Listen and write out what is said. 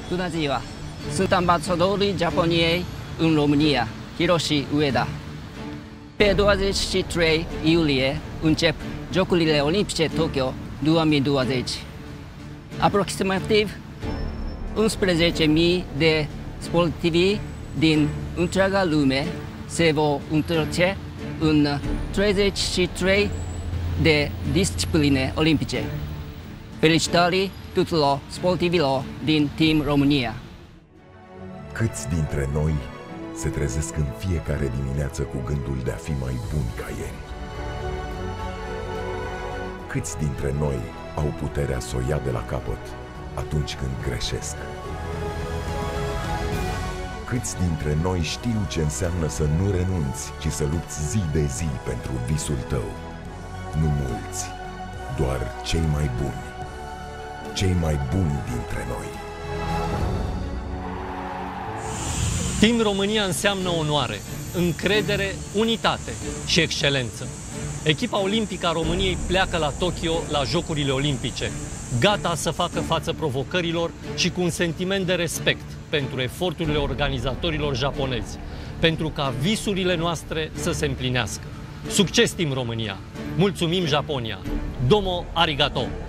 Bună ziua! Sunt ambasadorul Japoniei în România, Hiroshi Ueda. Pe 23 iulie încep Jocurile Olimpice Tokyo 2020. Aproximativ 11.000 de sportivi din întreaga lume se vor întoarce în 33 de discipline olimpice. Felicitări tuturor sportivilor din Team România! Câți dintre noi se trezesc în fiecare dimineață cu gândul de a fi mai buni ca ei? Câți dintre noi au puterea să o ia de la capăt atunci când greșesc? Câți dintre noi știu ce înseamnă să nu renunți, ci să lupți zi de zi pentru visul tău? Nu mulți, doar cei mai buni. Cei mai buni dintre noi. Team România înseamnă onoare, încredere, unitate și excelență. Echipa olimpică a României pleacă la Tokyo la Jocurile Olimpice, gata să facă față provocărilor și cu un sentiment de respect pentru eforturile organizatorilor japonezi, pentru ca visurile noastre să se împlinească. Succes, Team România! Mulțumim, Japonia! Domo arigato!